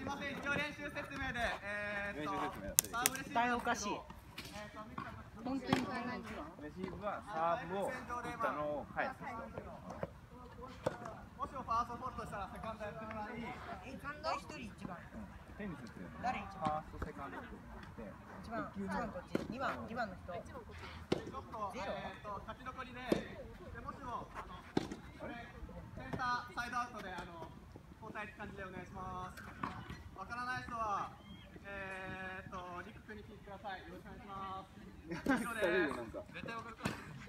ません、一応練習説明で、サーブレシーブ絶対おかしい。本当にレシーブはサーブを打ったのを返す人。 もしもファーストフォールとしたらセカンドやってもらい、 セカンド一人一番。 テニスっていうのは誰一ファーストセカンドって言って一番こっち。二番の人。 ちょっと、勝ち残りで、もしもセンターサイドアウトで交代って感じでお願いします。わからない人はリク君に聞いてください。よろしくお願いします。以上です。絶対わかるか。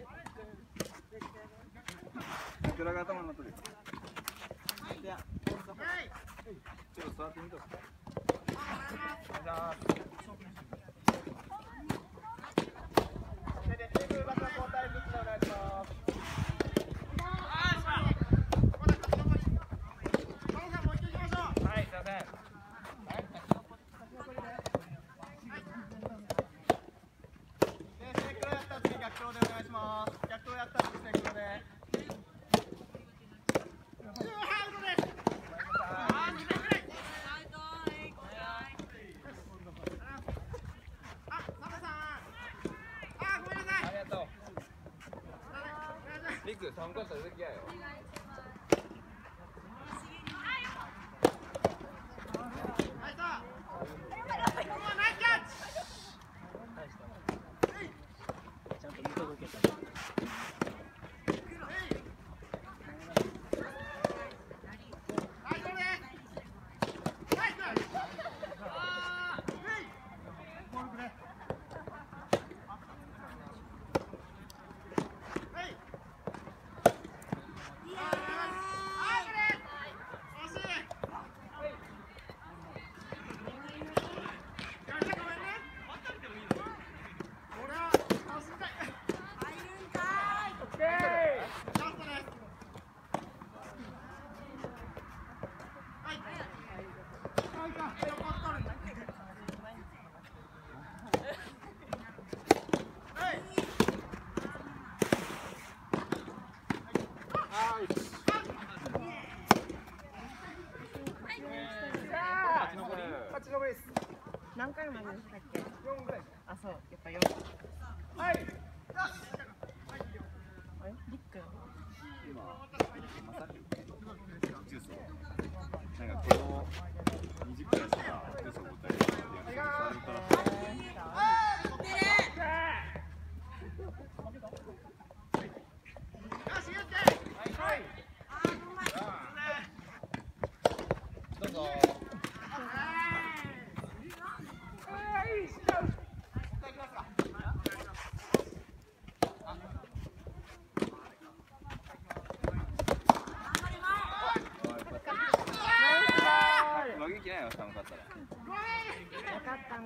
いくらが頭のとです。いや、ちょっと座ってみとく。お願いします。 レシーブバトン交代ずつでお願いします。 はい、すいません。 セイクロやったら次逆走でお願いします。逆走やったら次セイクロで。 ありがとう。リク、寒かったら出てきやよ。 ちゃんと見届けた。何回まででしたっけ？4ぐらい。あ、そう、やっぱ4。 はい。よし。 あれ？リック。 今、まさにジュースを。なんかこれを20回したらジュースを持ったりとかやってる。どうぞ。負けきないよ、寒かったら。 よかったね。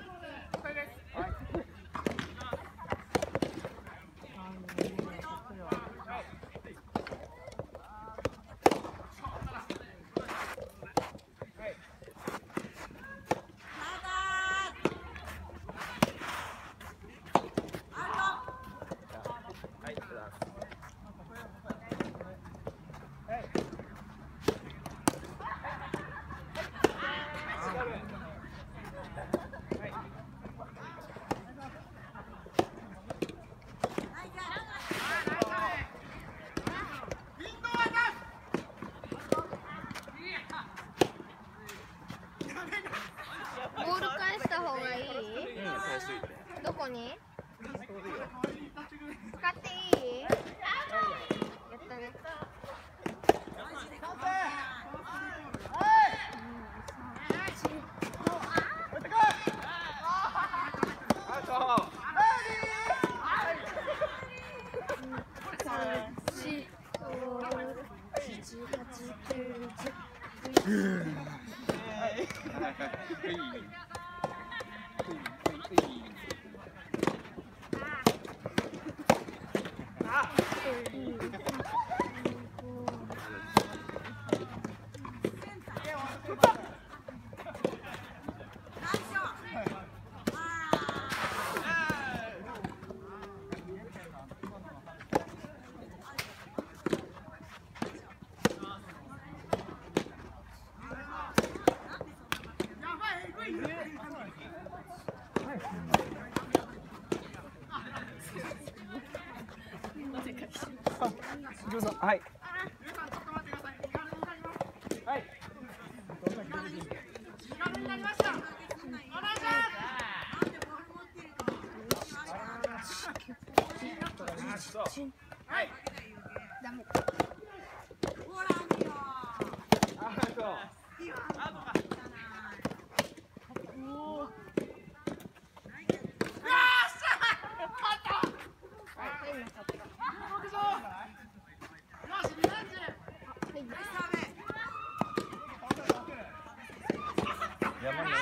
ボール返した方がいい？どこに？使っていい？やったね。 はい。 信ダメ。 山にない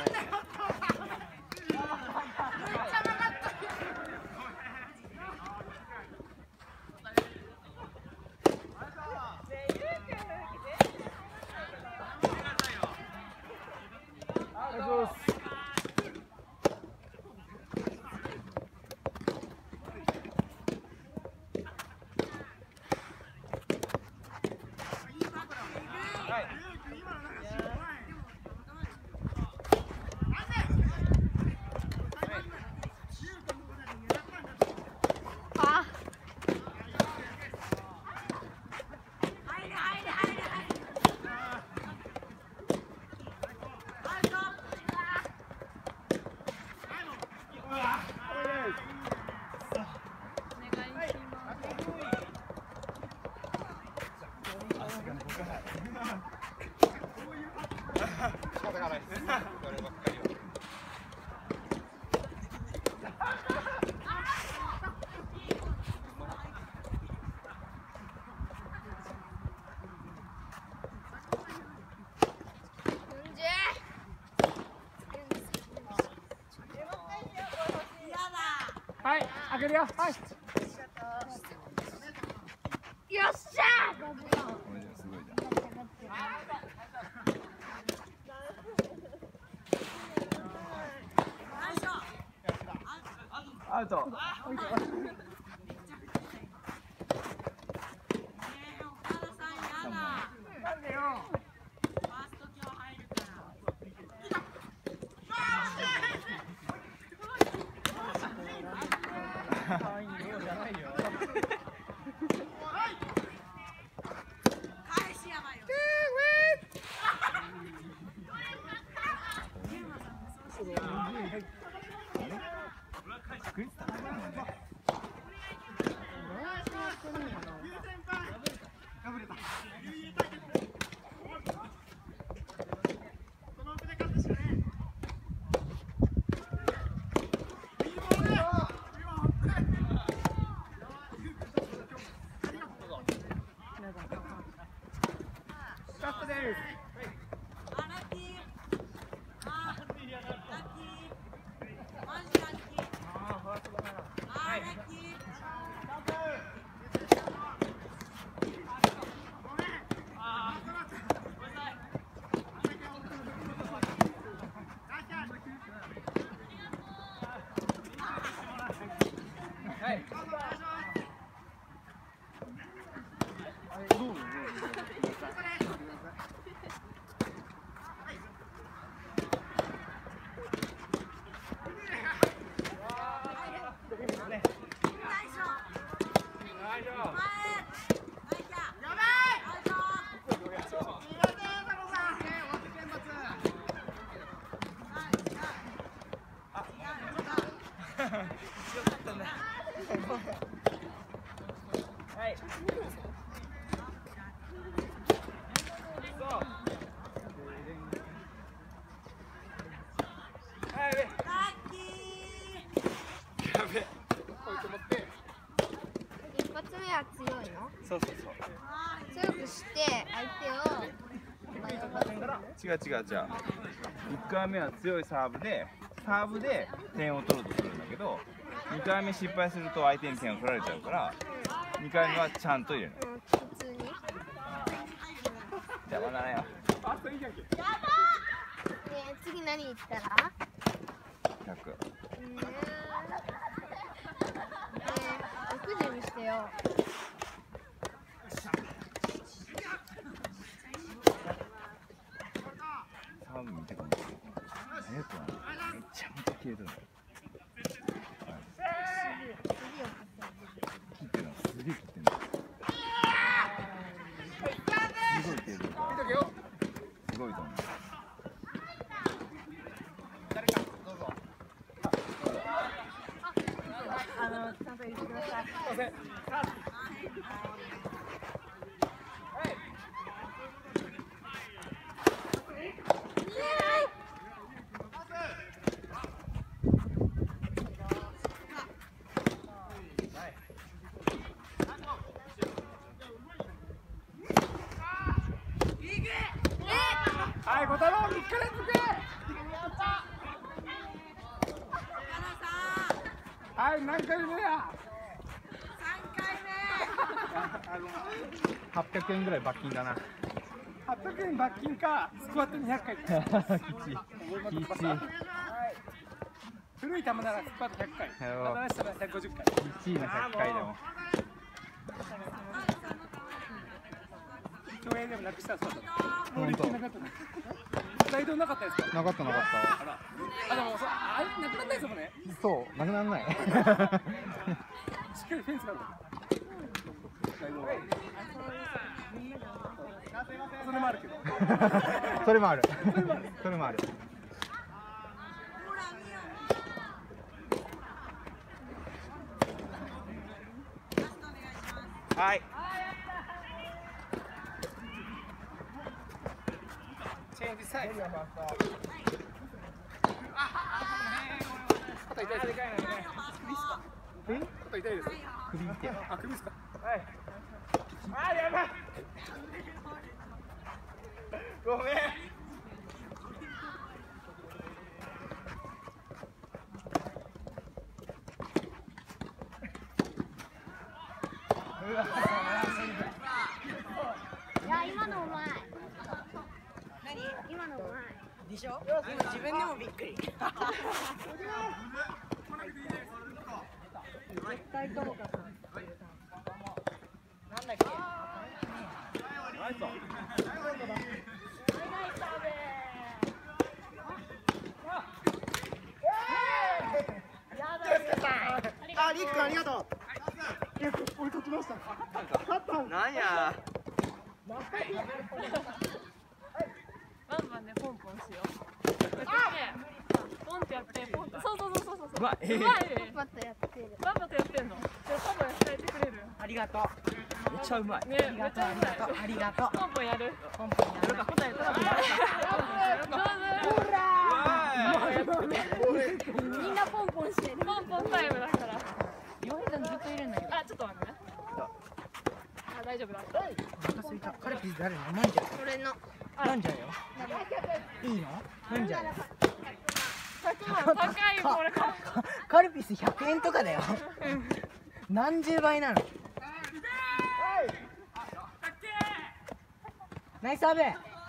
あ、 はい、開けるよ。はい。 よっしゃー。 これじゃすごいじアウト。なんでよ。 作りたくないもんね。 破れた。スタッフです。 一発目は強いの？ そうそうそう。 強くして相手を違う。じゃあ1回目は強いサーブで点を取ろうとするんだけど、2回目失敗すると相手に点を取られちゃうから、2回目はちゃんと入れるの。 普通に。 邪魔だねよ。 次何言ったら 100。 6準備してよ。 サーブ見てください。早くなる。めちゃめちゃ切れてるの。切ってるの。すげえ切ってるの。すごい切れてるから。すごいと思う。 ちゃんと入れてください。 はい、何回目や。800円ぐらい罰金だな。800円罰金か、スクワット200回。きつい。古い球ならスクワット100回。新しさなら150回。 1位の100回でも。 競泳でもなくしたらそうだった。なかった。大道なかったですか。 なかったなかっあ、でも、あれなくなったですもんね。 た。そうなくならない。 しっかりフェンスがある。それもあるけど。 それもある。それもある。 はい。 チェンジサイズ。肩痛いです。肩痛いです。 首痛い。 あ、首ですか。 あ、やばい。ごめん。 いや、今のうまい。今のうまい。 でしょ？今自分でもびっくり。絶対ともかさん。なんだっけ？ ナイス。 あ、リックありがとう。 追いかけました。 なんや。 バンバンでポンポンしよう。ポンってやってポンと。そう。 うまい。 うまい。 パッとやってる。 バンバンとやってんの。じゃあポンポン伝えてくれる。 ありがとう。 めっちゃうまい。 ね、めっちゃうまい。 ありがとう。 ポンポンやる。 ポンポンやる。 答えたら。 みんなポンポンしてる。 ポンポンタイムだから。 ヨヘさんずっといるんだけど。 あ、ちょっと待ってね。あ、大丈夫だ。 お腹すいた。カルピス誰の？飲んじゃう。 俺の。 飲んじゃうよ。いいの？飲んじゃうよ。 高いこれ。 カルピス100円とかだよ。何十倍なの？ナイスサーブ。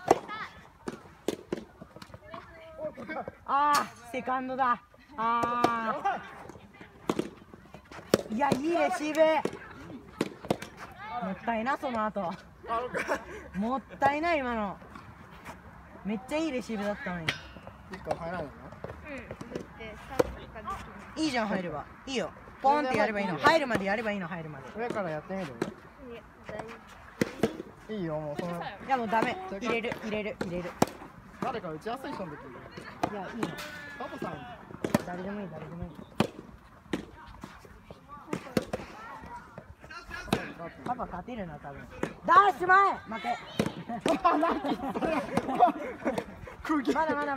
あー、セカンドだ。あー。いや、いいレシーブ。もったいな、その後。もったいない、今の。めっちゃいいレシーブだったのに。 リックは入らないの？ いいじゃん、入れば。いいよ。ポンってやればいいの。入るまでやればいいの、入るまで。 上からやってみる？いいよ、もうその。 いや、もうダメ。入れる。 誰か打ちやすい人の時に。 いや、いいの。 パパさん。 誰でもいい。パパ勝てるな、多分。ダッシュ前負け。まだ。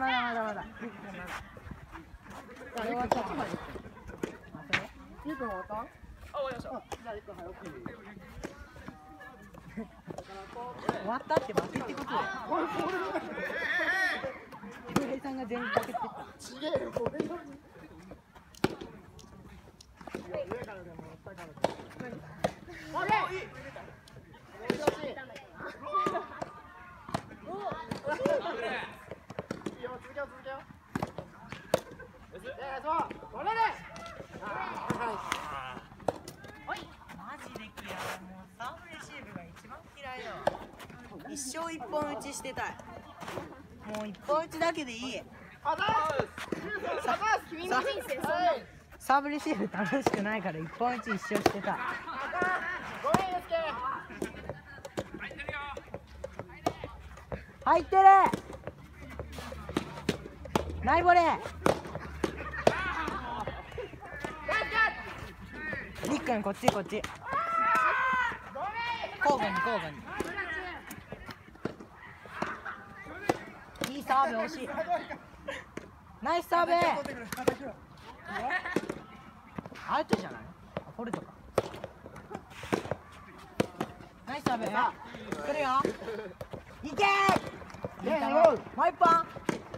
リック勝ちない。リック終わった？ あ、終わりました。 じゃあリック早く。 終わったって負けってことだよ。恭平さんが全部負けてった。 ちげえよ、これ。上からでも下からでも。 マジで嫌い。もうサーブレシーブが一番嫌いだわ。一生一本打ちしてたい。もう一本打ちだけでいい。サーブレシーブ楽しくないから一本打ち一生してたい。入ってる。ナイボレー。りっくんこっち。交互に。いいサーブ惜しい。ナイスサーブ。アウトじゃない？あ、フォルトか。ナイスサーブ。来るよ。いけー。もう一本。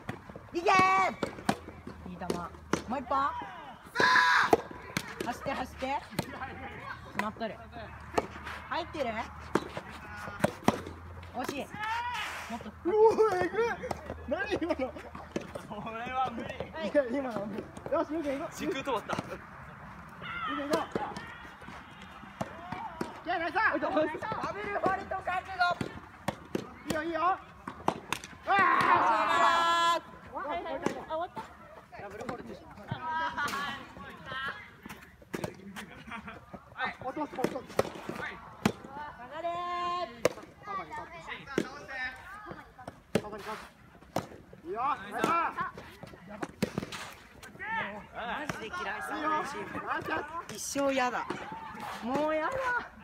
いい球。もう一本。走って走って。決まっとる。入ってる。惜しい。もっと。 うおえぐい。何今の。 これは無理。 いや今の。よし、行け行こう。 時空止まった。 行け行こう。じゃあナイスだ。 ダブルフォルト覚悟。 いいよいいよ。ああはいはいはい。あ、終わった。 ダブルフォルトします。落とす落とす。 ー下がれパパに勝つ。パパに勝つ。いいよ。ナイスだ。 マジで嫌いサいいよ。 ーブレシーブ。 ナイスキャッチ。 一生やだ。もうやだ。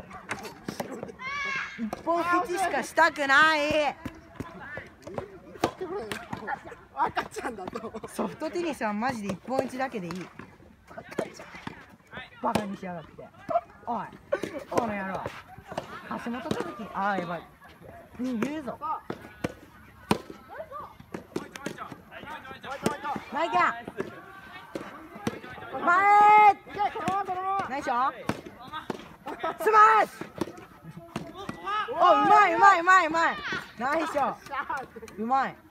一本口しかしたくない。 赤ちゃんだと。 ソフトテニスはマジで一本一だけでいい。バカにしやがって。おい、この野郎。橋本和樹、ああやばい。に言うぞ。ナイキャ。前。ナイスよ。スマッシュ。お、うまいうまいうまいうまい。ナイスよ。うまい。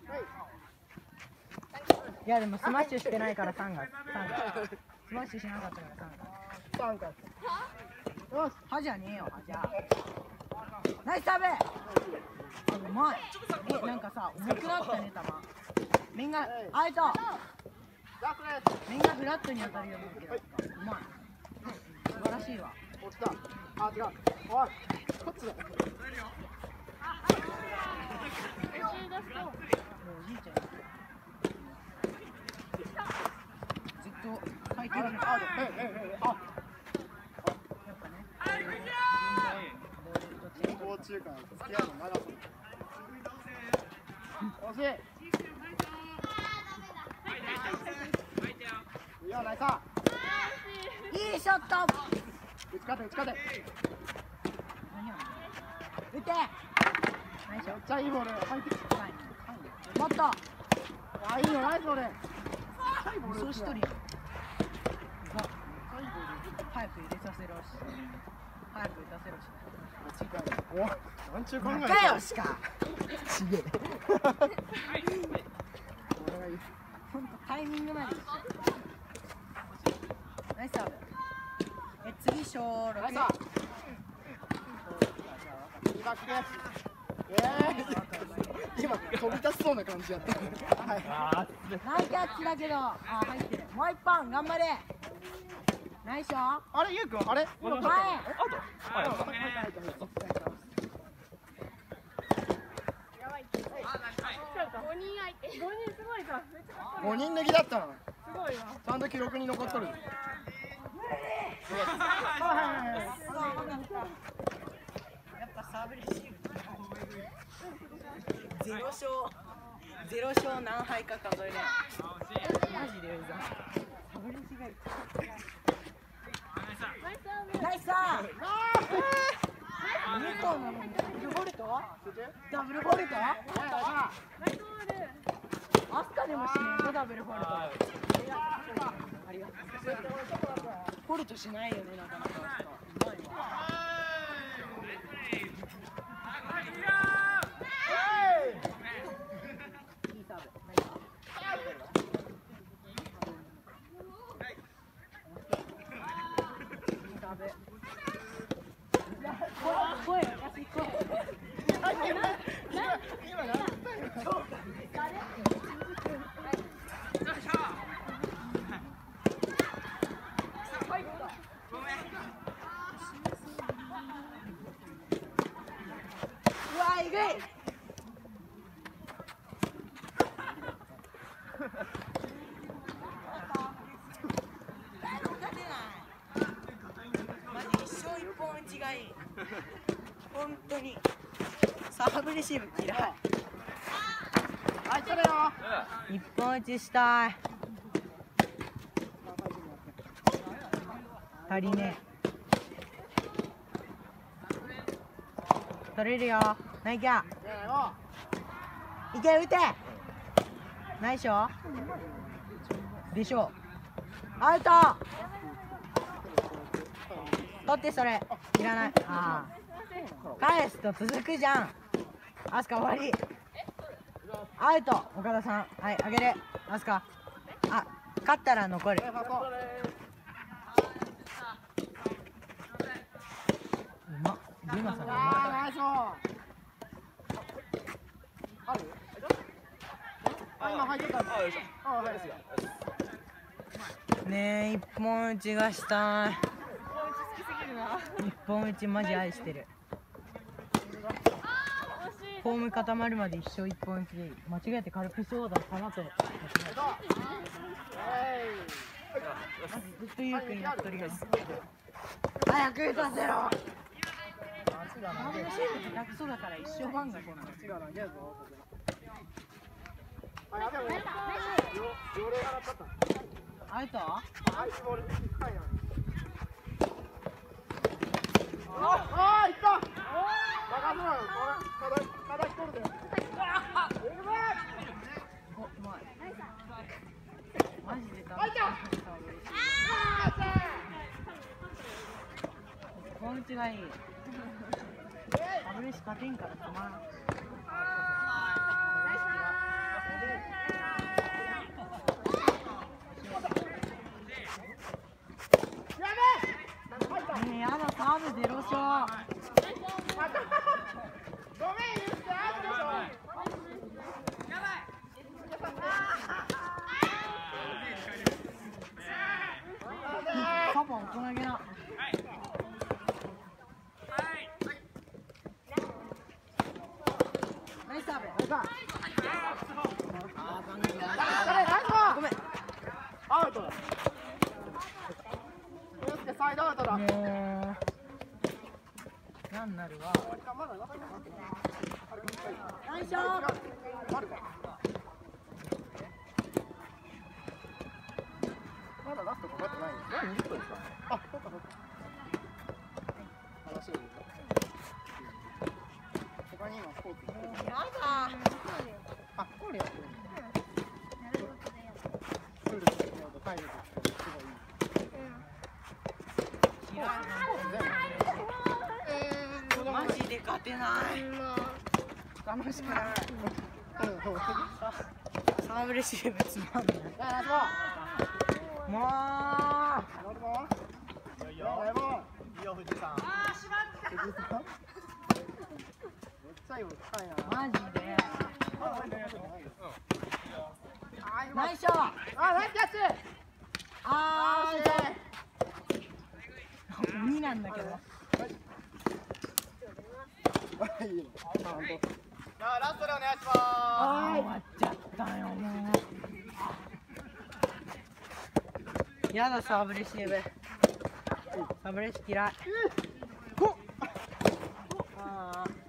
いやでもスマッシュしてないから3月。スマッシュしなかったから3月。 よし。 歯じゃねえよ、歯じゃ。ナイスサーブ。あ、うまい。なんかさ、重くなったね、球。面が、アウト。 ラストです。 面がフラットに当たるようになるけど、うまい。素晴らしいわ。 落ちた。あ、違う。おい。こっちだ。 もうおじいちゃん。ずっと入ってる。 あ、あ。 やっぱね。 人工中間付き合いの長さ。惜しい。いいよ、ナイスだ。 いいショット。 打ち勝て打ち勝て。 打て。ナイスめっちゃいいボール入ってきた。 もっと。 あ、いいよ、ナイスボール。 そうしとるやん。早く入れさせろし。早く打たせろし。 お、なんちゅう考え。 仲良しか。 ちげえ。 ほんとタイミングまで一緒。ナイスサーブ。次小6。 ナイスだ。いいバックです。今飛び出しそうな感じやった。はい。 ナイスキャッチだけど、あ、入ってる。もう一本頑張れ。ナイスよ。 あれ、ゆうくん、あれ。 前。 あと。あ、やった。 5人相手。5人すごいじゃん。めっちゃかっこいい。 5人抜きだったの。 すごいわ。 ちゃんと記録に残っとる。 やっぱサーブレシーブ。ゼロ勝何敗か数えれん。マジでうざい。サブレシがナイスサーブ。2個なのにダブルフォルト？ダブルフォルト？アスカでもしねえとダブルフォルト。ありがとう。フォルトしないよね、なかなか。うまいわ。いいサーブ。声、私声。うわ、えぐい。マジ一生一本打ちがいい。本当にサーブレシーブ嫌い。 はい、それよ。 一本打ちしたい。足りねえ。取れるよ。ナイキャ。いけ、打て。 ないしょでしょアウト取ってそれいらないああ返すと続くじゃんアスカ終わりアウト岡田さんはいあげるアスカあ勝ったら残るうまっジュナさんうまいねえ一本打ちがしたい一本打ちマジ愛してるフォーム固まるまで一生一本打ちでいい間違えて軽くそうだかなとずっとゆうくんやっとります早く打たせろなんでシール下手くそだから一生ファンがこんなアウトお、うまいマジでダメこんちがいいアブレシ勝てんから止まらんねえやだサーブゼロ勝パパ大人げなナイスサーブごめんアウトだサイドアウトだねえなんなるわナイスショットまだラストかかってないんですか20分ですかあ、そうかそうか話を他に今スポーツやだあ、これやってる住んでる時の体力すごいマジで勝てない楽しくないサーブレシーブつまんないもういいよ富士山富士山めっちゃいい深いなマジでナイスショットあ、ナイスキャッチあー鬼なんだけどいいのさあラストでお願いしま終わっちゃったよもうやだサーブレシーブサーブレシ嫌いあー